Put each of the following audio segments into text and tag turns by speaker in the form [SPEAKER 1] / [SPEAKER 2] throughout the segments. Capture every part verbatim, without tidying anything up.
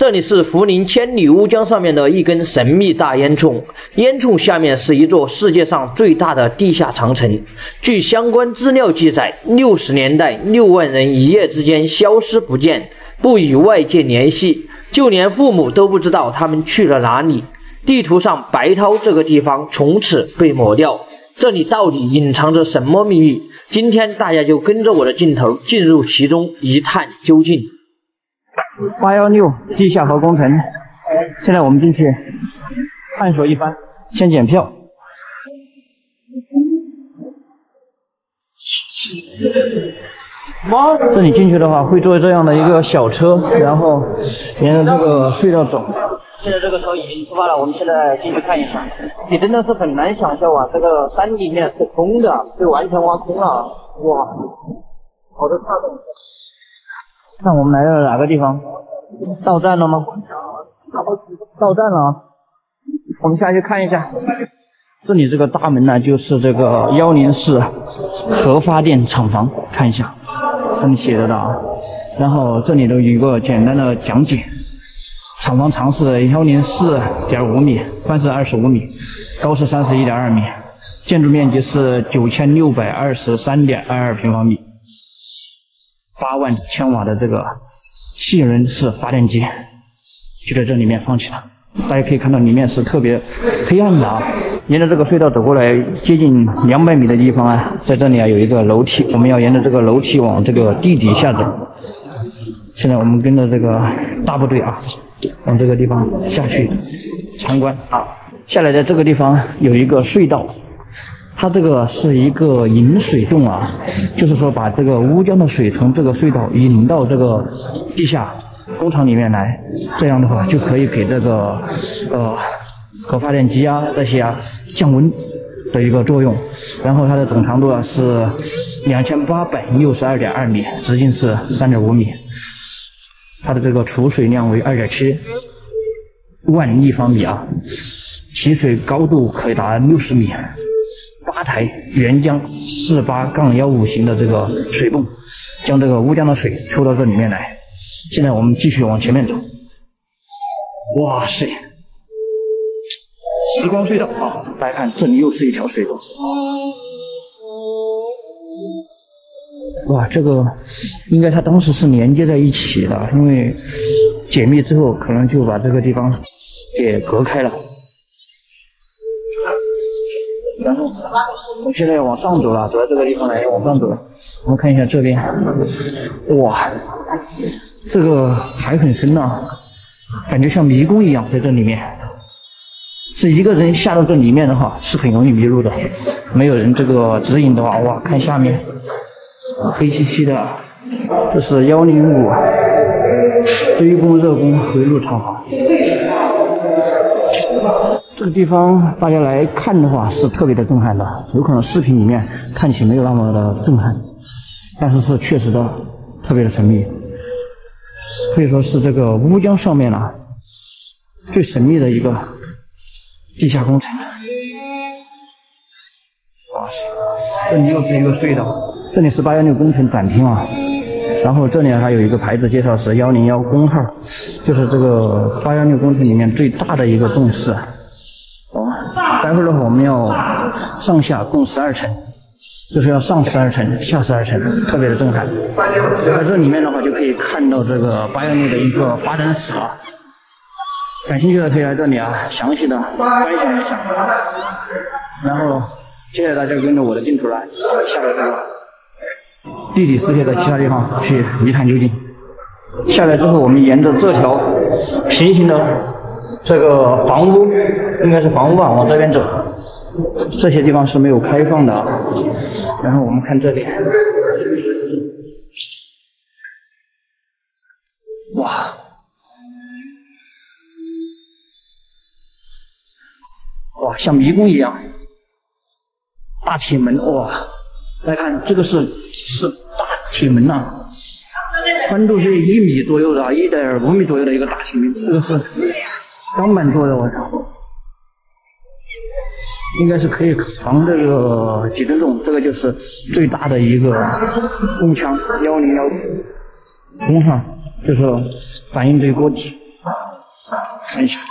[SPEAKER 1] 这里是涪陵千里乌江上面的一根神秘大烟囱，烟囱下面是一座世界上最大的地下长城。据相关资料记载，六十年代六万人一夜之间消失不见，不与外界联系，就连父母都不知道他们去了哪里。地图上白涛这个地方从此被抹掉，这里到底隐藏着什么秘密？今天大家就跟着我的镜头进入其中，一探究竟。
[SPEAKER 2] 八一六地下核工程，现在我们进去探索一番，先检票。这里进去的话，会坐这样的一个小车，然后沿着这个隧道走。现在这个车已经出发了，我们现在进去看一下。你真的是很难想象啊，这个山里面是空的，被完全挖空了，哇，好多岔洞。看我们来了哪个地方？到站了吗？到站了啊！我们下去看一下。这里这个大门呢，就是这个幺零四核发电厂房，看一下，这里写着的啊。然后这里有一个简单的讲解。厂房长是幺零四点五米，宽是二十五米，高是三十一点二米，建筑面积是九千六百二十三点二二平方米。八万千瓦的这个气人式发电机就在这里面放起了，大家可以看到里面是特别黑暗的啊。沿着这个隧道走过来接近两百米的地方啊，在这里啊有一个楼梯，我们要沿着这个楼梯往这个地底下走。现在我们跟着这个大部队啊，往这个地方下去参观啊。下来在这个地方有一个隧道。它这个是一个引水洞啊，就是说把这个乌江的水从这个隧道引到这个地下工厂里面来，这样的话就可以给这个呃核发电机啊这些啊降温的一个作用。然后它的总长度啊是两千八百六十二点二米，直径是三点五米，它的这个储水量为二点七万立方米啊，起水高度可以达六十米。八台原浆四八杠幺五型的这个水泵，将这个乌江的水抽到这里面来。现在我们继续往前面走。哇塞，时光隧道啊！大家看，这里又是一条水道。哇，这个应该它当时是连接在一起的，因为解密之后可能就把这个地方给隔开了。然后我们现在要往上走了，走到这个地方来，往上走。我们看一下这边，哇，这个海很深啊，感觉像迷宫一样，在这里面。是一个人下到这里面的话，是很容易迷路的。没有人这个指引的话，哇，看下面，黑漆漆的。这是幺零五堆工热工回路厂房。这个地方大家来看的话是特别的震撼的，有可能视频里面看起没有那么的震撼，但是是确实的特别的神秘，可以说是这个乌江上面啊最神秘的一个地下工程。哇塞，这里又是一个隧道，这里是八一六工程展厅啊，然后这里还有一个牌子介绍是一零一工号，就是这个八一六工程里面最大的一个洞室。哦，待会儿的话我们要上下共十二层，就是要上十二层，下十二层，特别的震撼。在这里面的话就可以看到这个八一六的一个发展史啊，感兴趣的可以来这里啊，详细的观赏一下。然后接下来大家跟着我的镜头来下来这个地底世界的其他地方去一探究竟。下来之后，我们沿着这条平行的这个房屋，应该是房屋吧，往这边走。这些地方是没有开放的。然后我们看这里，哇，哇，像迷宫一样，大铁门，哇！大家看，这个是是大铁门呐、啊，宽度是一米左右的，一点五米左右的一个大铁门，这个是钢板做的，我操！应该是可以防这个几吨重，这个就是最大的一个步枪幺零幺工号，就是反应堆锅底。 看一下，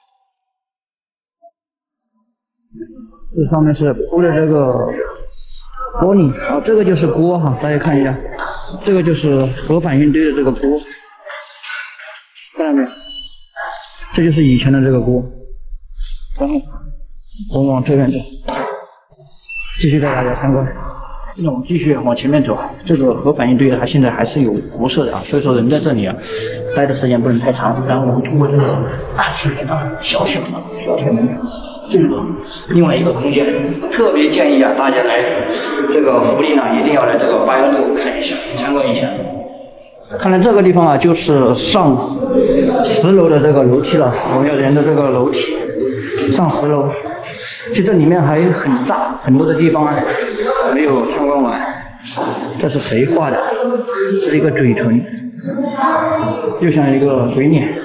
[SPEAKER 2] 这上面是铺的这个玻璃，啊，这个就是锅哈，大家看一下，这个就是核反应堆的这个锅，看到没有？这就是以前的这个锅。然后我们往这边走，继续带大家参观。那我们继续往前面走，这个核反应堆它现在还是有辐射的啊，所以说人在这里啊待的时间不能太长。然后我们通过这个大铁门啊，小小的小铁门进入另外一个空间，特别建议啊大家来这个福利呢一定要来这个八幺六看一下，参观一下。看来这个地方啊就是上十楼的这个楼梯了，我们要沿着这个楼梯上十楼。其实这里面还很大，很多的地方没有参观完。这是谁画的？这是一个嘴唇，就像一个鬼脸。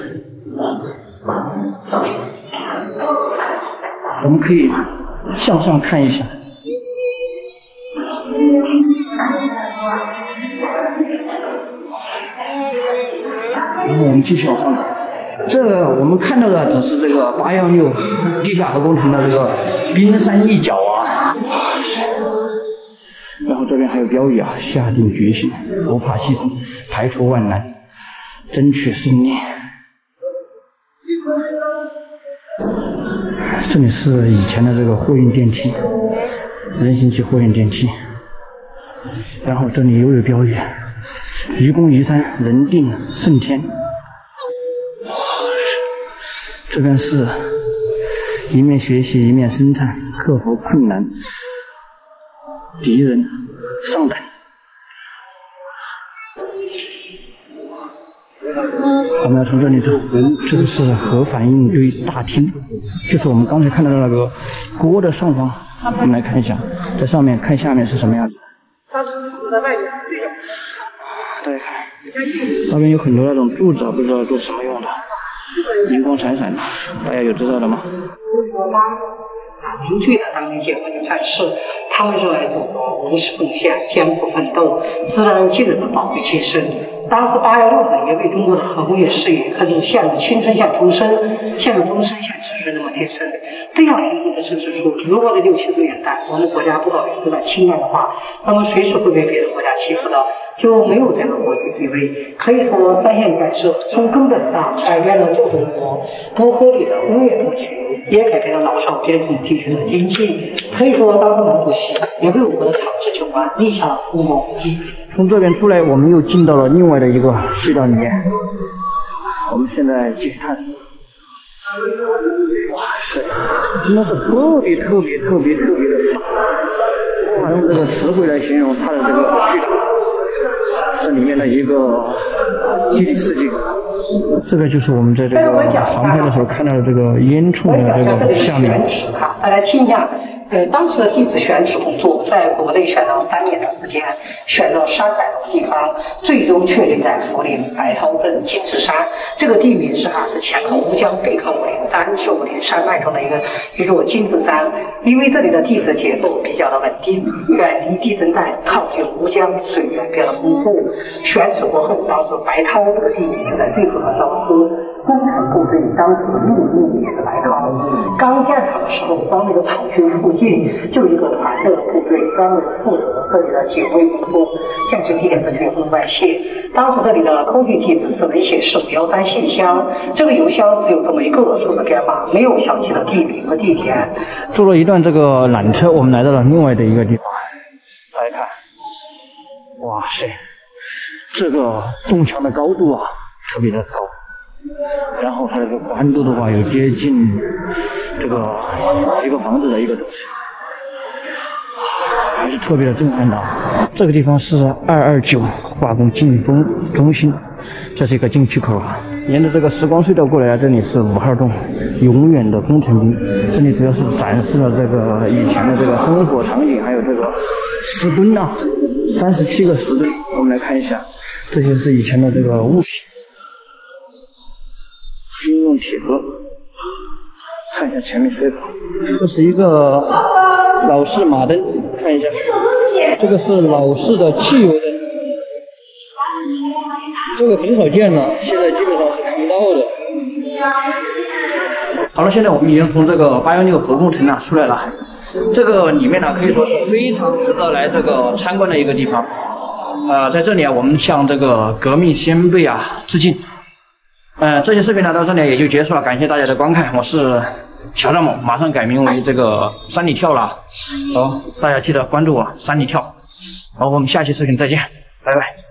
[SPEAKER 2] 我们可以向上看一下。然后我们继续往上走。这个我们看到的只是这个八幺六地下核工程的这个冰山一角啊。然后这边还有标语啊，下定决心，不怕牺牲，排除万难，争取胜利。这里是以前的这个货运电梯，人行级货运电梯。然后这里又有标语，愚公移山，人定胜天。这边是一面学习一面生产，克服困难，敌人上胆。我们要从这里走，这个是核反应堆大厅，就是我们刚才看到的那个锅的上方。我们来看一下，在上面看下面是什么样子。大家看，那边有很多那种柱子，不知道做什么用的。银光闪闪的，大家有知道的吗？
[SPEAKER 3] 民队的当年解放军战士，他们热爱祖国，无私奉献，艰苦奋斗，自然惊人的宝贵精神。当时八幺六呢，也为中国的核工业事业可是献了青春献终身，献了终身献子孙那么贴身。这样一个的陈述出，如果在六七十年代我们国家不搞对外侵略的话，那么随时会被别的国家欺负的，就没有这个国际地位。可以说三线建设从根本上改变了旧中国不合理的工业布局，也改变了老少边境地区的经济。可以说当时毛主席也为我们的长治久安立下了丰功伟绩。
[SPEAKER 2] 从这边出来，我们又进到了另外的一个隧道里面。我们现在继续探索。哇塞，真的是特别特别特别特别的大，无法用这个词汇来形容它的这个隧道。这里面的一个地理世界，这个就是我们在这个航拍的时候看到的这个烟囱的这个下面。
[SPEAKER 3] 大家听一下。呃，当时的地质选址工作在国内选了三年的时间，选了三百多个地方，最终确定在涪陵白涛镇金子山。这个地名是哈是前靠乌江，背靠武陵山，是武陵山脉中的一个一座金子山。因为这里的地质结构比较的稳定，远离地震带，靠近乌江，水源比较丰富。选址过后，当时白涛这个地名就在最后的消失。工程部队当时用地也是白涛，刚建厂的时候，当那个厂区附近就一个团的部队专门负责这里的警卫工作，建设地点是全部外泄。当时这里的空军地址只能显示五幺三信箱，这个邮箱只有这么一个数字编码，没有详细的地名和地点。
[SPEAKER 2] 坐了一段这个缆车，我们来到了另外的一个地方。大家看，哇塞，这个洞墙的高度啊，特别的高。然后它这个宽度的话，有接近这个一个房子的一个东西，还是特别的震撼的。这个地方是二二九化工进风中心，这是一个进去口啊。沿着这个时光隧道过来，这里是五号洞，永远的工程兵。这里主要是展示了这个以前的这个生活场景，还有这个石墩啊，三十七个石墩。我们来看一下，这些是以前的这个物品。军用铁盒，看一下前面这个，这是一个老式马灯，看一下，这个是老式的汽油灯，这个很少见了，现在基本上是看不到的。 好了，现在我们已经从这个八幺六核工程呢出来了。这个里面呢可以说是非常值得来这个参观的一个地方。呃，在这里啊，我们向这个革命先辈啊致敬。呃，这期视频呢到这里也就结束了，感谢大家的观看，我是小赵某，马上改名为这个山里跳了。好，大家记得关注我山里跳。好，我们下期视频再见，拜拜。